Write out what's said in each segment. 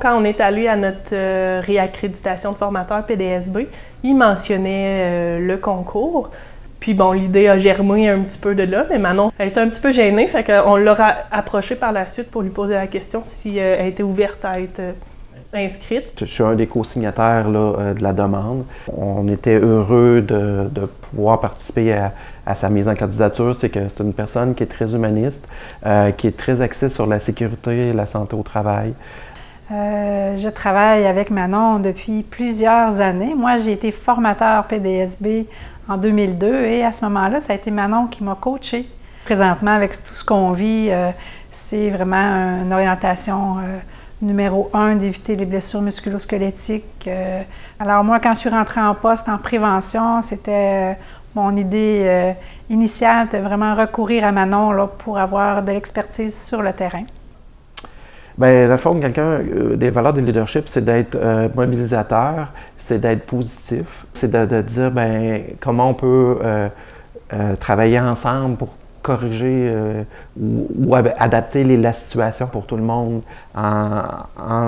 Quand on est allé à notre réaccréditation de formateur PDSB, il mentionnait le concours. Puis bon, l'idée a germé un petit peu de là, mais Manon elle était un petit peu gênée, fait qu'on l'a approchée par la suite pour lui poser la question si elle était ouverte à être inscrite. Je suis un des co-signataires de la demande. On était heureux de pouvoir participer à sa mise en candidature. C'est que c'est une personne qui est très humaniste, qui est très axée sur la sécurité et la santé au travail. Je travaille avec Manon depuis plusieurs années. Moi, j'ai été formateur PDSB en 2002 et à ce moment-là, ça a été Manon qui m'a coachée. Présentement, avec tout ce qu'on vit, c'est vraiment une orientation numéro 1 d'éviter les blessures musculo-squelettiques. Alors moi, quand je suis rentrée en poste en prévention, c'était mon idée initiale de vraiment recourir à Manon là, pour avoir de l'expertise sur le terrain. Bien, la forme quelqu'un, des valeurs de leadership, c'est d'être mobilisateur, c'est d'être positif, c'est de dire bien, comment on peut travailler ensemble pour corriger ou adapter la situation pour tout le monde en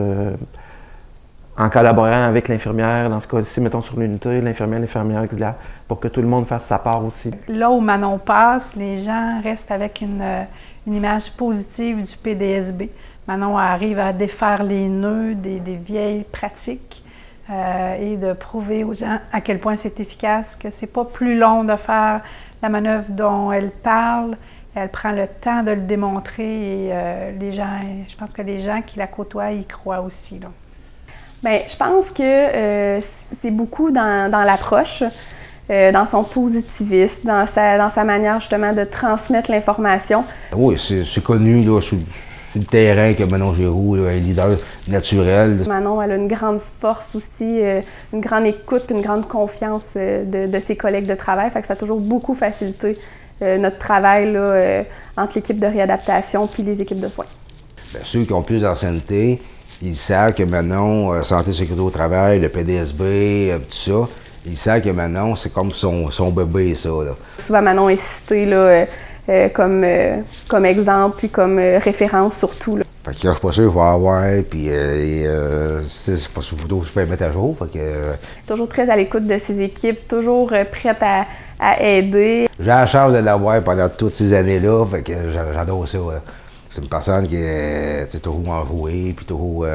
collaborant avec l'infirmière, dans ce cas-ci, mettons sur l'unité, l'infirmière auxiliaire, pour que tout le monde fasse sa part aussi. Là où Manon passe, les gens restent avec une image positive du PDSB. Manon arrive à défaire les nœuds des vieilles pratiques et de prouver aux gens à quel point c'est efficace, que c'est pas plus long de faire la manœuvre dont elle parle. Elle prend le temps de le démontrer et les gens, je pense que les gens qui la côtoient y croient aussi. Là. Bien, je pense que c'est beaucoup dans l'approche, dans son positivisme, dans sa manière justement de transmettre l'information. Oui, c'est connu là, sur le terrain que Manon Giroux là, est leader naturel. Manon, elle a une grande force aussi, une grande écoute et une grande confiance de ses collègues de travail. Fait que ça a toujours beaucoup facilité notre travail là, entre l'équipe de réadaptation puis les équipes de soins. Bien, ceux qui ont plus d'ancienneté, ils savent que Manon, Santé Sécurité au travail, le PDSB, tout ça, ils savent que Manon, c'est comme son bébé, ça. Là. Souvent, Manon est citée là, comme exemple puis comme référence surtout. Là. Fait que là, je suis pas sûr qu'il va avoir, puis c'est pas sur photo que je fais mettre à jour. Fait que, toujours très à l'écoute de ses équipes, toujours prête à aider. J'ai la chance de l'avoir pendant toutes ces années-là, fait que j'adore ça. Là. C'est une personne qui est toujours enjouée, puis toujours...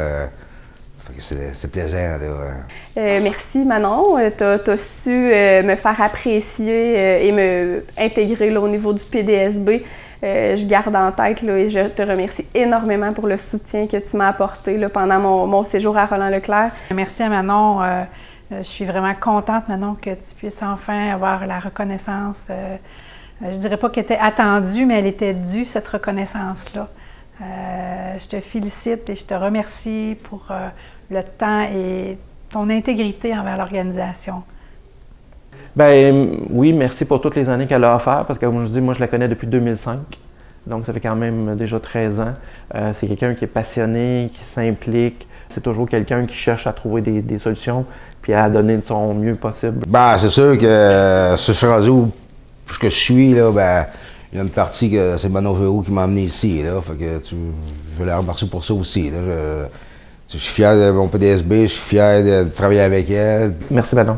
c'est plaisant. Là. Merci Manon, tu as su me faire apprécier et me intégrer là, au niveau du PDSB. Je garde en tête là, et je te remercie énormément pour le soutien que tu m'as apporté là, pendant mon séjour à Roland-Leclerc. Merci à Manon. Je suis vraiment contente, Manon, que tu puisses enfin avoir la reconnaissance. Je dirais pas qu'elle était attendue, mais elle était due, cette reconnaissance-là. Je te félicite et je te remercie pour le temps et ton intégrité envers l'organisation. Bien, oui, merci pour toutes les années qu'elle a offert, parce que comme je vous dis, moi je la connais depuis 2005, donc ça fait quand même déjà 13 ans. C'est quelqu'un qui est passionné, qui s'implique. C'est toujours quelqu'un qui cherche à trouver des solutions puis à donner de son mieux possible. Ben, c'est sûr que ce sera rendu où je suis, là, ben, il y a une partie que c'est Manon Giroux qui m'a amené ici, là, fait que je vais la remercier pour ça aussi. Là, je suis fier de mon PDSB, je suis fier de travailler avec elle. Merci Manon.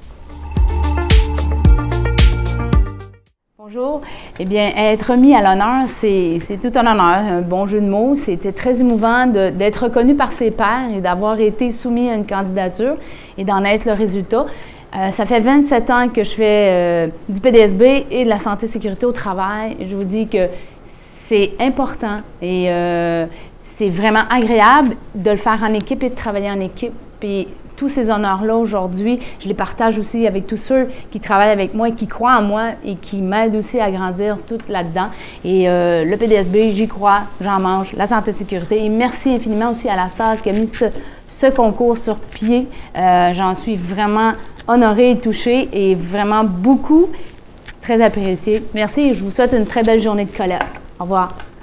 Bonjour. Eh bien, être mis à l'honneur, c'est tout un honneur, un bon jeu de mots. C'était très émouvant d'être reconnu par ses pairs et d'avoir été soumis à une candidature et d'en être le résultat. Ça fait 27 ans que je fais du PDSB et de la santé sécurité au travail. Je vous dis que c'est important et c'est vraiment agréable de le faire en équipe et de travailler en équipe. Puis, tous ces honneurs-là aujourd'hui, je les partage aussi avec tous ceux qui travaillent avec moi et qui croient en moi et qui m'aident aussi à grandir tout là-dedans. Et le PDSB, j'y crois, j'en mange, la santé sécurité. Et merci infiniment aussi à la STAS qui a mis ce concours sur pied. J'en suis vraiment honorée et touchée et vraiment beaucoup, très appréciée. Merci et je vous souhaite une très belle journée de colère. Au revoir.